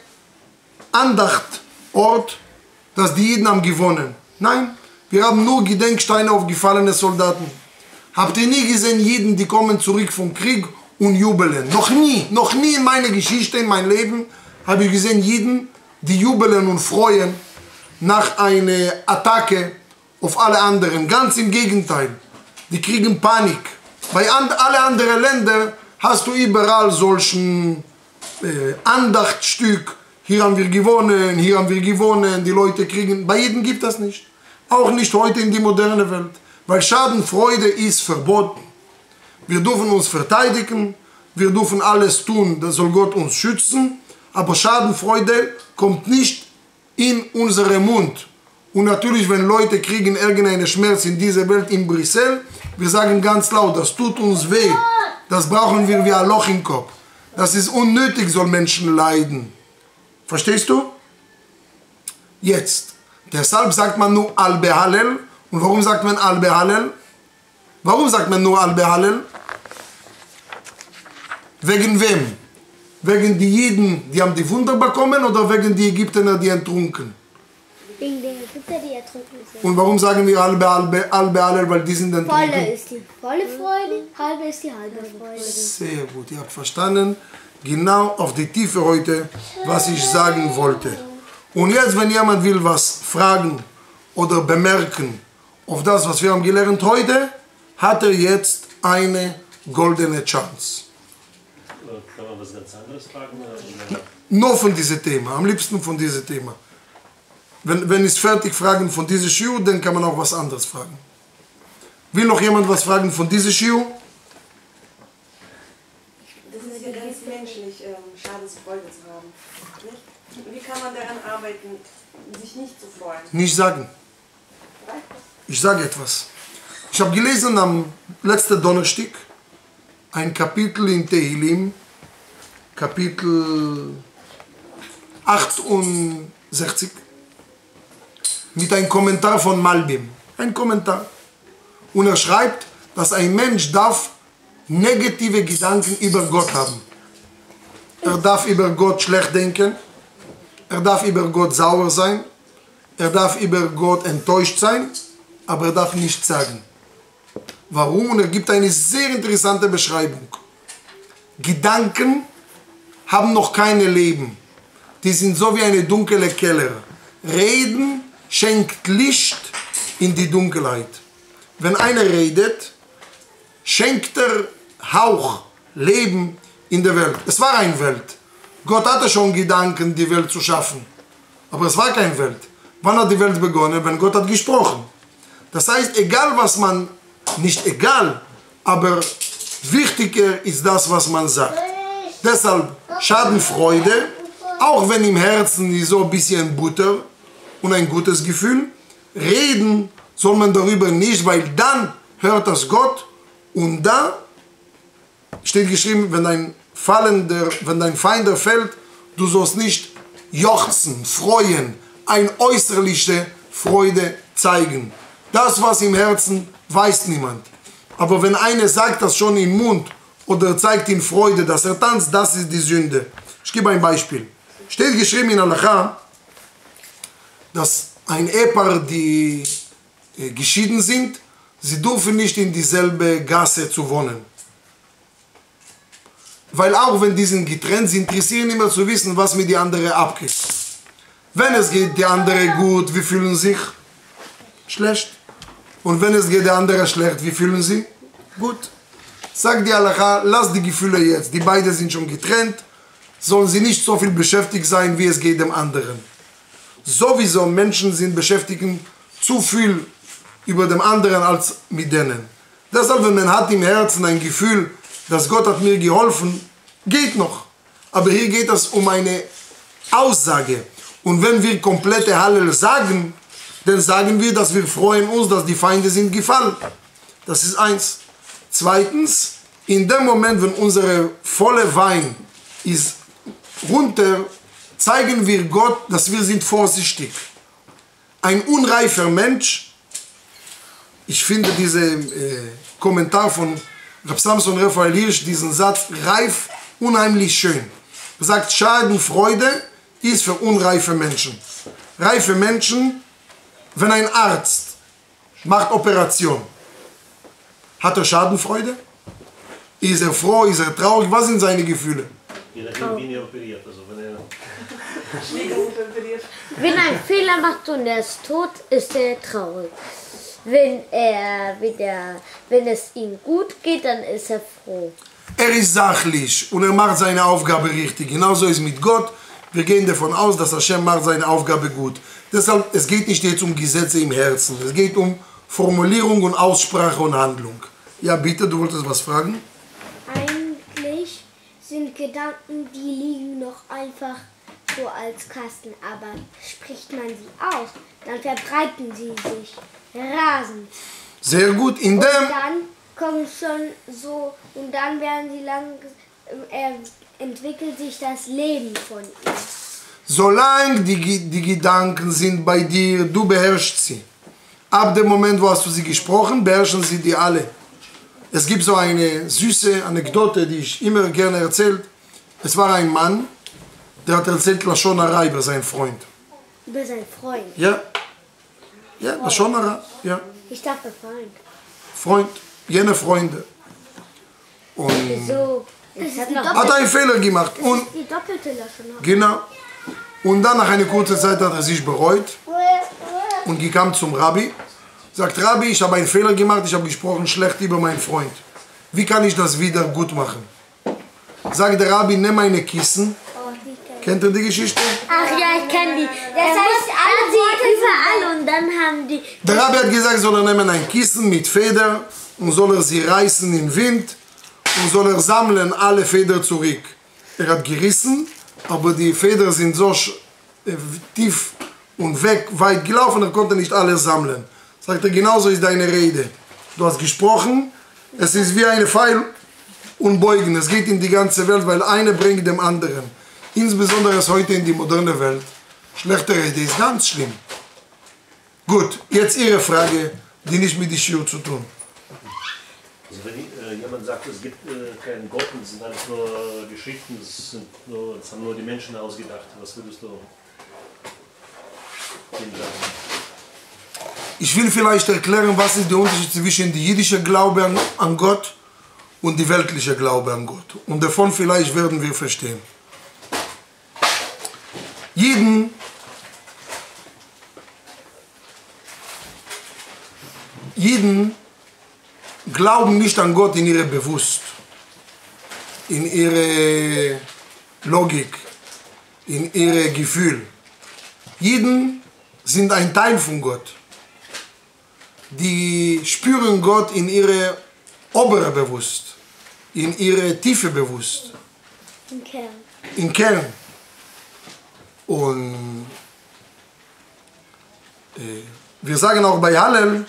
Andachtort, dass die Juden haben gewonnen. Nein, wir haben nur Gedenksteine auf gefallene Soldaten. Habt ihr nie gesehen Juden, die kommen zurück vom Krieg und jubeln? Noch nie in meiner Geschichte, in meinem Leben, habe ich gesehen Juden, die jubeln und freuen nach einer Attacke auf alle anderen. Ganz im Gegenteil. Die kriegen Panik. Bei allen anderen Ländern hast du überall solchen Andachtstück. Hier haben wir gewonnen, hier haben wir gewonnen. Die Leute kriegen... Bei jedem gibt das nicht. Auch nicht heute in die moderne Welt. Weil Schadenfreude ist verboten. Wir dürfen uns verteidigen. Wir dürfen alles tun. Das soll Gott uns schützen. Aber Schadenfreude kommt nicht in unseren Mund. Und natürlich, wenn Leute kriegen irgendeinen Schmerz in dieser Welt in Brüssel, wir sagen ganz laut, das tut uns weh. Das brauchen wir wie ein Loch im Kopf. Das ist unnötig, soll Menschen leiden. Verstehst du? Jetzt. Deshalb sagt man nur Al-Behalel. Und warum sagt man Al-Behalel? Warum sagt man nur Al-Behalel? Wegen wem? Wegen die Jiden, die haben die Wunder bekommen, oder wegen die Ägypter, die ertrunken? Wegen der Ägypter, die ertrunken sind. Und warum sagen wir alle, weil die sind ertrunken? Volle ist die volle Freude, halbe ist die halbe Freude. Sehr gut, ihr habt verstanden, genau auf die Tiefe heute, was ich sagen wollte. Und jetzt, wenn jemand will was fragen oder bemerken auf das, was wir haben gelernt heute, hat er jetzt eine goldene Chance. Kann man was ganz anderes fragen? Oder? Nur von diesem Thema, am liebsten von diesem Thema. Wenn ich fertig fragen von diesem Shiur, dann kann man auch was anderes fragen. Will noch jemand was fragen von diesem Shiur? Das ist ja ganz menschlich, Schadensfreude zu haben. Nicht? Wie kann man daran arbeiten, sich nicht zu freuen? Nicht sagen. Ich sage etwas. Ich habe gelesen am letzten Donnerstag ein Kapitel in Tehillim, Kapitel 68, mit einem Kommentar von Malbim. Ein Kommentar. Und er schreibt, dass ein Mensch darf negative Gedanken über Gott haben. Er darf über Gott schlecht denken. Er darf über Gott sauer sein. Er darf über Gott enttäuscht sein. Aber er darf nichts sagen. Warum? Und er gibt eine sehr interessante Beschreibung. Gedanken haben noch kein Leben. Die sind so wie eine dunkle Keller. Reden schenkt Licht in die Dunkelheit. Wenn einer redet, schenkt er Hauch, Leben in der Welt. Es war eine Welt. Gott hatte schon Gedanken, die Welt zu schaffen. Aber es war keine Welt. Wann hat die Welt begonnen? Wenn Gott hat gesprochen. Das heißt, egal was man, nicht egal, aber wichtiger ist das, was man sagt. Deshalb Schadenfreude, auch wenn im Herzen ist so ein bisschen Butter und ein gutes Gefühl. Reden soll man darüber nicht, weil dann hört das Gott und da steht geschrieben, wenn dein Feind fällt, du sollst nicht jauchzen, freuen, eine äußerliche Freude zeigen. Das, was im Herzen, weiß niemand. Aber wenn einer sagt das schon im Mund oder zeigt in Freude, dass er tanzt, das ist die Sünde. Ich gebe ein Beispiel. Steht geschrieben in Halacha, dass ein Ehepaar, die geschieden sind, sie dürfen nicht in dieselbe Gasse zu wohnen. Weil auch wenn die sind getrennt, sie interessieren immer zu wissen, was mit der andere abgeht. Wenn es geht der andere gut, wie fühlen sie sich? Schlecht. Und wenn es geht der andere schlecht, wie fühlen sie? Gut. Sagt die Halacha, lass die Gefühle jetzt. Die beiden sind schon getrennt, sollen sie nicht so viel beschäftigt sein, wie es geht dem anderen. Sowieso Menschen sind beschäftigt zu viel über dem anderen als mit denen. Deshalb, wenn man hat im Herzen ein Gefühl, dass Gott hat mir geholfen, geht noch. Aber hier geht es um eine Aussage. Und wenn wir komplette Hallel sagen, dann sagen wir, dass wir freuen uns, dass die Feinde sind gefallen. Das ist eins. Zweitens, in dem Moment, wenn unsere volle Wein ist runter, zeigen wir Gott, dass wir sind vorsichtig. Ein unreifer Mensch, ich finde diesen Kommentar von Reb Samson Raphael Hirsch, diesen Satz, reif, unheimlich schön. Er sagt, Schadenfreude ist für unreife Menschen. Reife Menschen, wenn ein Arzt macht Operation, hat er Schadenfreude? Ist er froh, ist er traurig? Was sind seine Gefühle? Je nachdem, wie er operiert. Also wenn er Wenn er einen Fehler macht und er ist tot, ist er traurig. Wenn es ihm gut geht, dann ist er froh. Er ist sachlich und er macht seine Aufgabe richtig. Genauso ist es mit Gott. Wir gehen davon aus, dass Hashem macht seine Aufgabe gut. Deshalb, es geht nicht jetzt um Gesetze im Herzen. Es geht um Formulierung und Aussprache und Handlung. Ja, bitte, du wolltest was fragen? Eigentlich sind Gedanken, die liegen noch einfach so als Kasten, aber spricht man sie aus, dann verbreiten sie sich rasend. Sehr gut, in Und dem... dann kommen schon so, und dann werden sie entwickelt sich das Leben von ihm. Solange die Gedanken sind bei dir, du beherrschst sie. Ab dem Moment, wo hast du sie gesprochen, beherrschen sie die alle. Es gibt so eine süße Anekdote, die ich immer gerne erzähle. Es war ein Mann, der hat erzählt Lashon Hara über seinen Freund. Über seinen Freund. Ja. Ja, Lashon Hara. Ja. Ich dachte Freund. Freund. Jene Freunde. Und So. Das hat noch hat einen Fehler gemacht. Und die doppelte Lashon Hara. genau. Und dann nach einer kurzen Zeit hat er sich bereut und kam zum Rabbi. Sagt, Rabbi, ich habe einen Fehler gemacht, ich habe gesprochen schlecht über meinen Freund. Wie kann ich das wieder gut machen? Sagt der Rabbi, nimm eine Kissen. Kennt ihr die Geschichte? Ach ja, ich kenne die. Das heißt, alle Worte überall und dann haben die... Der Rabbi hat gesagt, soll er nehmen ein Kissen mit Feder und soll er sie reißen im Wind und soll er sammeln alle Federn zurück. Er hat gerissen, aber die Federn sind so tief und weit gelaufen, er konnte nicht alle sammeln. Sagt er, genauso ist deine Rede. Du hast gesprochen, es ist wie eine Pfeil und Beugen. Es geht in die ganze Welt, weil eine bringt dem anderen. Insbesondere heute in die moderne Welt. Schlechte Rede ist ganz schlimm. Gut, jetzt Ihre Frage, die nicht mit der Schür zu tun. Also wenn jemand sagt, es gibt keinen Gott und es sind alles nur Geschichten, das haben nur die Menschen ausgedacht, was würdest du dem sagen? Ich will vielleicht erklären, was ist der Unterschied zwischen dem jüdischen Glauben an Gott und dem weltlichen Glauben an Gott. Und davon vielleicht werden wir verstehen. Jeden glauben nicht an Gott in ihre Bewusst, in ihre Logik, in ihre Gefühl. Jeden sind ein Teil von Gott. Die spüren Gott in ihre obere Bewusst, in ihre tiefe Bewusst. Im Kern. Im Kern. Und wir sagen auch bei Hallel,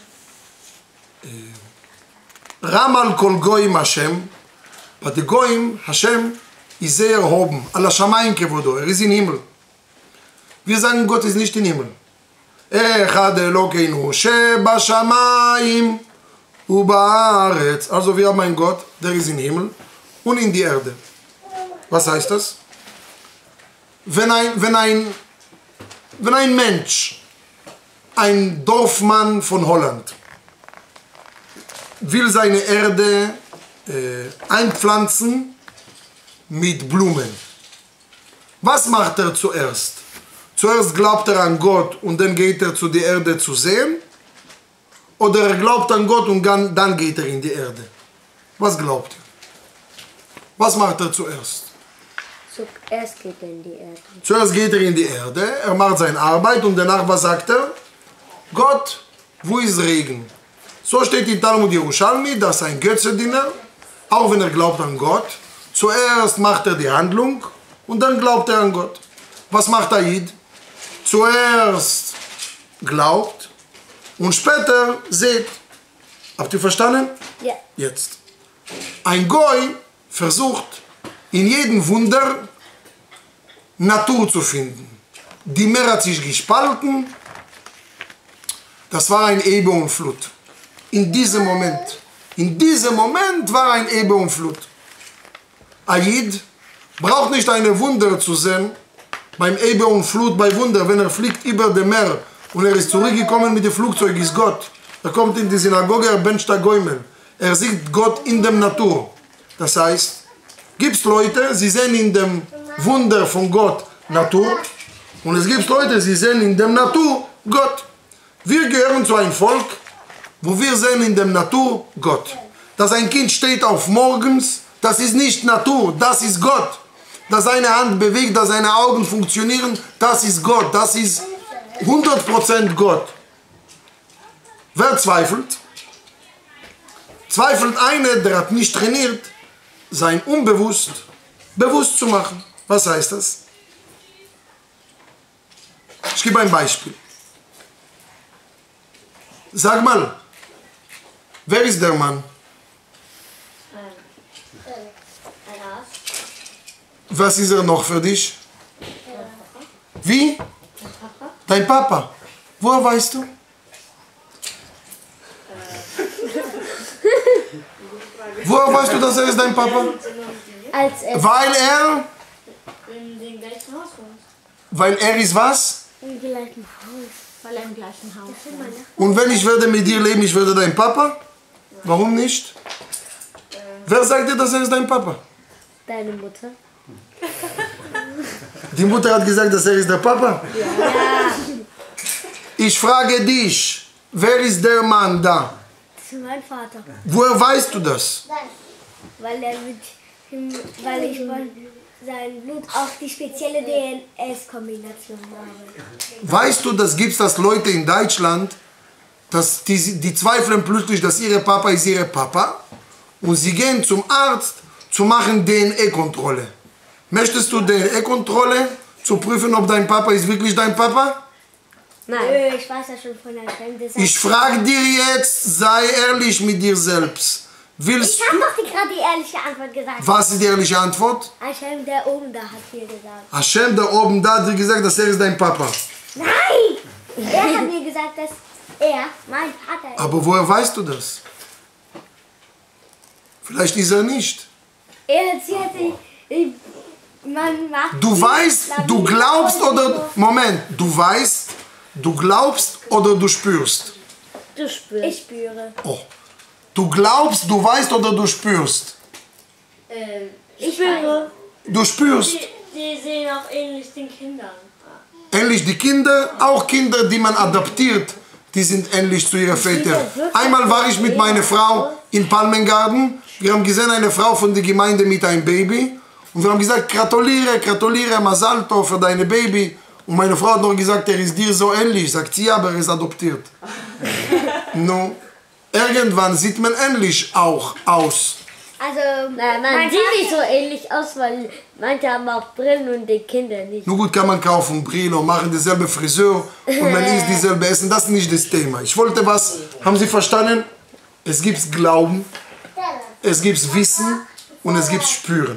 Ramal kol goyim Hashem, bei den Goyim Hashem ist sehr erhoben, ala Shamayim kevodo, ist im Himmel. Wir sagen, Gott ist nicht im Himmel. Echad Elokeinu shebashamayim ubaaretz. Also wir haben einen Gott, der ist im Himmel und in die Erde. Was heißt das? Wenn ein Mensch, ein Dorfmann von Holland, will seine Erde einpflanzen mit Blumen, was macht er zuerst? Zuerst glaubt er an Gott und dann geht er zu der Erde zu sehen? Oder er glaubt an Gott und dann geht er in die Erde? Was glaubt ihr? Was macht er zuerst? Zuerst geht er in die Erde. Zuerst geht er in die Erde, er macht seine Arbeit und danach, was sagt er? Gott, wo ist Regen? So steht in Talmud Yerushalmi, dass ein Götzediener, auch wenn er glaubt an Gott, zuerst macht er die Handlung und dann glaubt er an Gott. Was macht Aid? Zuerst glaubt und später seht. Habt ihr verstanden? Ja. Jetzt. Ein Goy versucht in jedem Wunder Natur zu finden. Die Meer hat sich gespalten. Das war ein Ebbe und Flut. In diesem Moment war ein Ebbe und Flut. Aid braucht nicht eine Wunder zu sehen, beim Ebbe und Flut, bei Wunder, wenn er fliegt über dem Meer und er ist zurückgekommen mit dem Flugzeug, ist Gott. Er kommt in die Synagoge, er bencht der Goimel. Er sieht Gott in der Natur. Das heißt, gibt es Leute, sie sehen in dem Wunder von Gott Natur und es gibt Leute, sie sehen in der Natur Gott. Wir gehören zu einem Volk, wo wir sehen in der Natur Gott. Dass ein Kind steht auf morgens, das ist nicht Natur, das ist Gott. Dass seine Hand bewegt, dass seine Augen funktionieren, das ist Gott, das ist 100% Gott. Wer zweifelt? Zweifelt einer, der hat nicht trainiert, sein Unbewusst bewusst zu machen. Was heißt das? Ich gebe ein Beispiel. Sag mal, wer ist der Mann? Was ist er noch für dich? Wie? Dein Papa. Woher weißt du? Woher weißt du, dass er ist dein Papa? Weil er in dem gleichen Haus wohnt. Weil er ist was? Im gleichen Haus. Weil er im gleichen Haus wohnt. Und wenn ich werde mit dir leben, ich werde dein Papa? Warum nicht? Wer sagt dir, dass er ist dein Papa? Deine Mutter? Die Mutter hat gesagt, dass er ist der Papa? Ja. Ich frage dich, wer ist der Mann da? Das ist mein Vater. Woher weißt du das? Weil er mit ihm, weil ich von seinem Blut auch die spezielle DNS-Kombination habe. Weißt du, dass gibt es Leute in Deutschland, dass die zweifeln plötzlich, dass ihre Papa ist ihre Papa und sie gehen zum Arzt zu machen DNA-Kontrolle. Möchtest du DNA-Kontrolle zu prüfen, ob dein Papa ist wirklich dein Papa? Nein. Ich weiß das schon von der Fremde. Ich frage dir jetzt, sei ehrlich mit dir selbst. Willst Ich habe doch gerade die ehrliche Antwort gesagt. Was ist die ehrliche Antwort? Hashem, der oben da, hat mir gesagt. Hashem, da oben da, hat dir gesagt, dass er ist dein Papa. Nein! Er hat mir gesagt, dass er mein Vater ist. Aber woher weißt du das? Vielleicht ist er nicht. Er erzählt sich, man macht... Du weißt, du glaubst oder... Moment, du weißt, du glaubst oder du spürst? Du spürst. Ich spüre. Oh. Du glaubst, du weißt oder du spürst? Ich spüre. Du spürst. Die sehen auch ähnlich den Kindern. Ähnlich die Kinder, auch Kinder, die man adaptiert, die sind ähnlich zu ihren Vätern. Einmal war ich mit meiner Frau in Palmengarten. Wir haben gesehen eine Frau von der Gemeinde mit einem Baby. Und wir haben gesagt, gratuliere, gratuliere, Mazal Tov für deine Baby. Und meine Frau hat noch gesagt, er ist dir so ähnlich. Sagt sie, aber er ist adoptiert. No. Irgendwann sieht man ähnlich auch aus. Also, Man sieht nicht so ähnlich aus, weil manche haben auch Brillen und die Kinder nicht. Nur gut kann man kaufen Brille und machen dieselbe Friseur und man isst dieselbe Essen. Das ist nicht das Thema. Ich wollte was, haben Sie verstanden? Es gibt Glauben, es gibt Wissen und es gibt Spüren.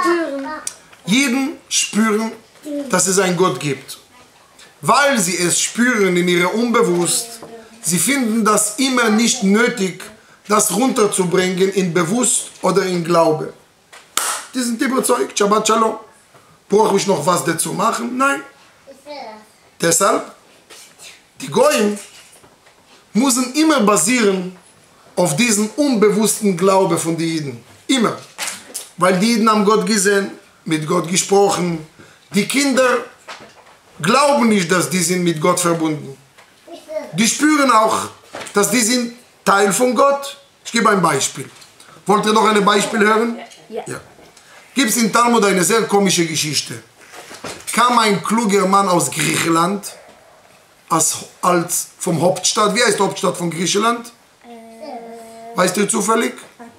Jeden spüren, dass es einen Gott gibt. Weil sie es spüren in ihrem Unbewusst, sie finden das immer nicht nötig, das runterzubringen in Bewusst oder in Glaube. Die sind überzeugt, Shabbat Shalom. Brauche ich noch was dazu machen? Nein. Deshalb, die Goyim müssen immer basieren auf diesen unbewussten Glaube von den Jiden. Immer. Weil die Jiden haben Gott gesehen, mit Gott gesprochen. Die Kinder glauben nicht, dass die sind mit Gott verbunden. Die spüren auch, dass die sind Teil von Gott. Ich gebe ein Beispiel. Wollt ihr noch ein Beispiel hören? Ja. Gibt es in Talmud eine sehr komische Geschichte. Kam ein kluger Mann aus Griechenland, als vom Hauptstadt. Wie heißt die Hauptstadt von Griechenland? Weißt du zufällig?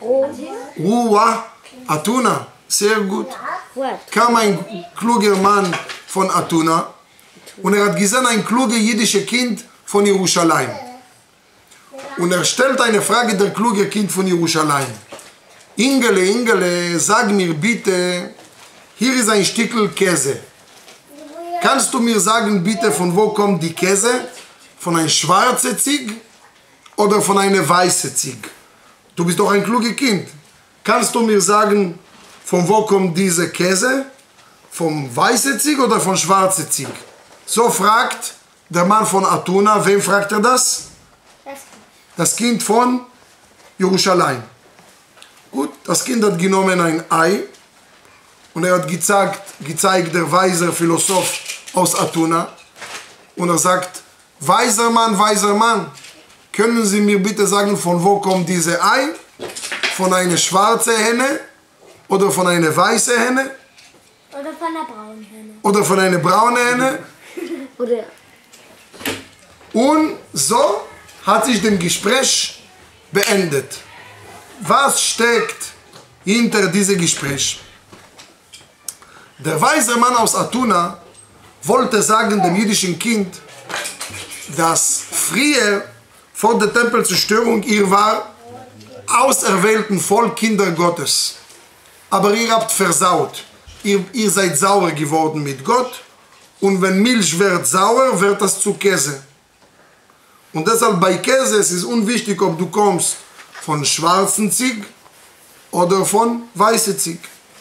Athuna. Sehr gut. Kam ein kluger Mann von Athuna und er hat gesehen ein kluges jüdisches Kind von Jerusalem. Und er stellt eine Frage, der kluge Kind von Jerusalem. Ingele, sag mir bitte, hier ist ein Stückel Käse. Kannst du mir sagen bitte, von wo kommt die Käse? Von einer schwarzen Zieg oder von einer weißen Zieg? Du bist doch ein kluges Kind. Kannst du mir sagen, von wo kommt diese Käse? Vom weißen Zieg oder von schwarzen Zieg? So fragt der Mann von Athuna. Wem fragt er das? Das Kind von Jerusalem. Gut, das Kind hat genommen ein Ei und er hat gezeigt der weise Philosoph aus Athuna. Und er sagt, weiser Mann, können Sie mir bitte sagen, von wo kommt dieses Ei? Von einer schwarzen Henne oder von einer weißen Henne? oder von einer braunen Henne. Oder von einer braunen Henne? Oder Und so hat sich das Gespräch beendet. Was steckt hinter diesem Gespräch? Der weise Mann aus Athuna wollte sagen dem jüdischen Kind, dass früher vor der Tempelzerstörung ihr war auserwählten Volk Kinder Gottes. Aber ihr habt versaut. Ihr seid sauer geworden mit Gott. Und wenn Milch wird sauer, wird das zu Käse. Und deshalb bei Käse es ist unwichtig, ob du kommst von schwarzen Zieg oder von weißen Zieg.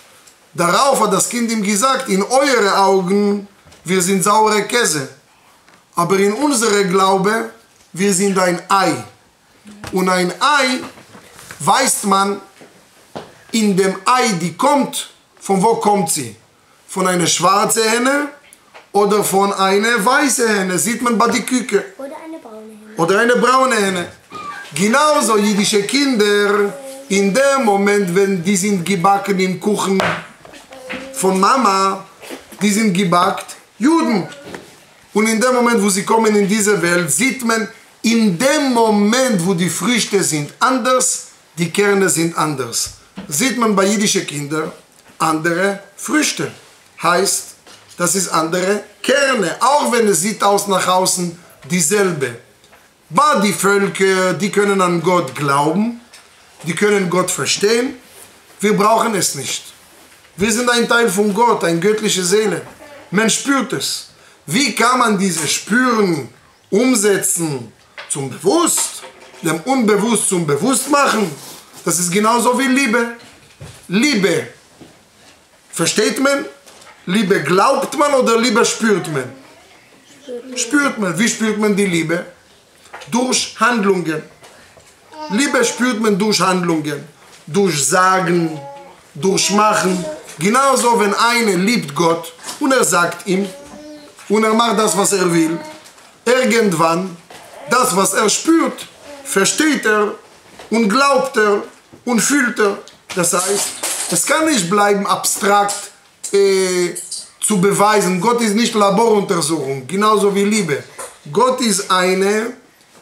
Darauf hat das Kind ihm gesagt, in eure Augen, wir sind saure Käse. Aber in unsere Glaube, wir sind ein Ei. Und ein Ei, weiß man, in dem Ei, die kommt, von wo kommt sie? Von einer schwarzen Henne oder von einer weißen Henne? Sieht man bei der Küche. Oder eine braune Henne. Oder eine braune Henne. Genauso jüdische Kinder, in dem Moment, wenn die sind gebacken im Kuchen von Mama, die sind gebackt, Juden. Und in dem Moment, wo sie kommen in diese Welt, sieht man, in dem Moment, wo die Früchte sind anders, die Kerne sind anders. Sieht man bei jüdischen Kindern andere Früchte. Heißt, das ist andere Kerne, auch wenn es sieht aus nach außen dieselbe. Aber die Völker, die können an Gott glauben, die können Gott verstehen, wir brauchen es nicht. Wir sind ein Teil von Gott, eine göttliche Seele. Man spürt es. Wie kann man dieses Spüren umsetzen zum Bewusst, dem Unbewusst zum Bewusst machen? Das ist genauso wie Liebe. Liebe, versteht man? Liebe glaubt man oder Liebe spürt man? Spürt man. Wie spürt man die Liebe? Durch Handlungen. Liebe spürt man durch Handlungen. Durch Sagen, durch Machen. Genauso, wenn einer liebt Gott und er sagt ihm und er macht das, was er will. Irgendwann, das, was er spürt, versteht er und glaubt er und fühlt er. Das heißt, es kann nicht bleiben abstrakt zu beweisen. Gott ist nicht Laboruntersuchung, genauso wie Liebe. Gott ist eine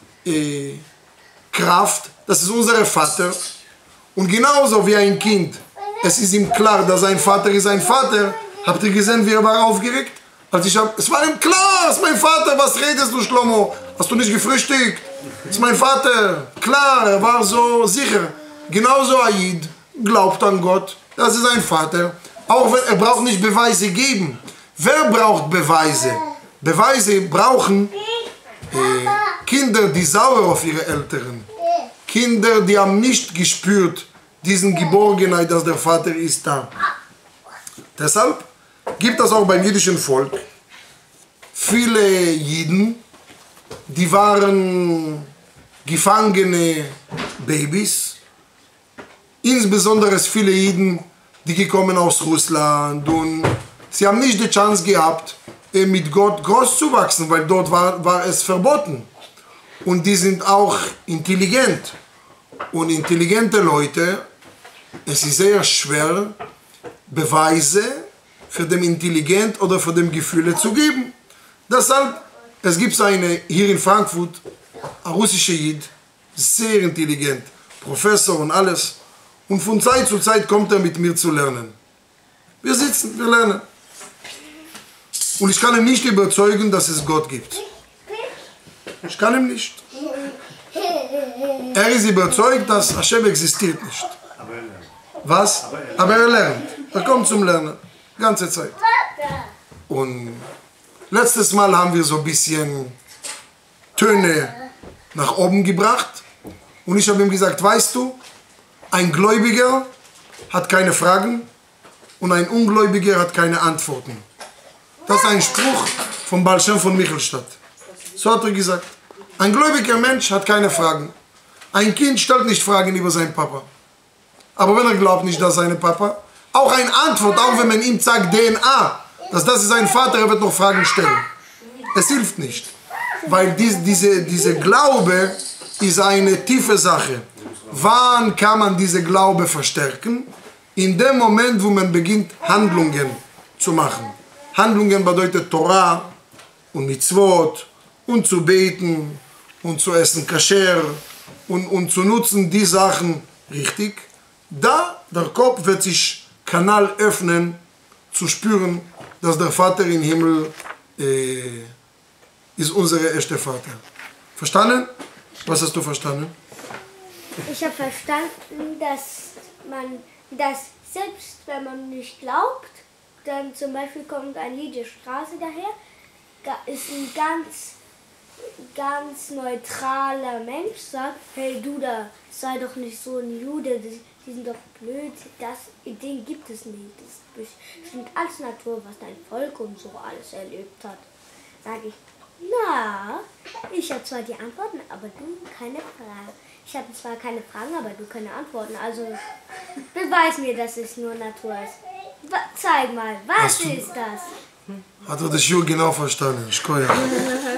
Kraft, das ist unser Vater. Und genauso wie ein Kind, es ist ihm klar, dass sein Vater ist ein Vater. Habt ihr gesehen, wie er war aufgeregt? Es war ihm klar, es ist mein Vater, was redest du, Shlomo? Hast du nicht gefrühstückt? Es ist mein Vater. Klar, er war so sicher. Genauso Aid glaubt an Gott, das ist ein Vater. Auch wenn er braucht nicht Beweise geben. Wer braucht Beweise? Beweise brauchen Kinder, die sauer auf ihre Eltern. Kinder, die haben nicht gespürt, diesen Geborgenheit, dass der Vater ist da. Deshalb gibt es auch beim jüdischen Volk viele Jiden, die waren gefangene Babys, insbesondere viele Jiden, die gekommen aus Russland, und sie haben nicht die Chance gehabt, mit Gott groß zu wachsen, weil dort war es verboten. Und die sind auch intelligent. Und intelligente Leute, es ist sehr schwer, Beweise für den Intelligent oder für den Gefühle zu geben. Deshalb, es gibt eine hier in Frankfurt, ein russischer Jid, sehr intelligent, Professor und alles. Und von Zeit zu Zeit kommt er mit mir zu lernen. Wir sitzen, wir lernen. Und ich kann ihn nicht überzeugen, dass es Gott gibt. Ich kann ihn nicht. Er ist überzeugt, dass Hashem existiert nicht. Was? Aber er lernt. Er kommt zum Lernen. Die ganze Zeit. Und letztes Mal haben wir so ein bisschen Töne nach oben gebracht. Und ich habe ihm gesagt, weißt du, ein Gläubiger hat keine Fragen und ein Ungläubiger hat keine Antworten. Das ist ein Spruch von Baal Shem von Michelstadt. So hat er gesagt. Ein gläubiger Mensch hat keine Fragen. Ein Kind stellt nicht Fragen über seinen Papa. Aber wenn er glaubt nicht, dass seine Papa, auch eine Antwort, auch wenn man ihm sagt DNA, dass das ist sein Vater, er wird noch Fragen stellen. Es hilft nicht. Weil diese Glaube ist eine tiefe Sache. Wann kann man diese Glaube verstärken? In dem Moment, wo man beginnt, Handlungen zu machen. Handlungen bedeutet Torah und Mitzvot und zu beten und zu essen Kasher und zu nutzen die Sachen richtig. Da der Kopf wird sich Kanal öffnen, zu spüren, dass der Vater im Himmel ist unser echter Vater. Verstanden? Was hast du verstanden? Ich habe verstanden, dass selbst wenn man nicht glaubt, dann zum Beispiel kommt eine jüdische Straße daher, ist ein ganz neutraler Mensch sagt, hey du da, sei doch nicht so ein Jude, die sind doch blöd, den gibt es nicht. Das ist bestimmt alles Natur, was dein Volk und so alles erlebt hat. Sage ich, na, ich habe zwar die Antworten, aber du keine Fragen. Ich habe zwar keine Fragen, aber du keine Antworten. Also beweis mir, dass es nur Natur ist. Zeig mal, was ist das? Hat er das Jür genau verstanden? Ich kann ja.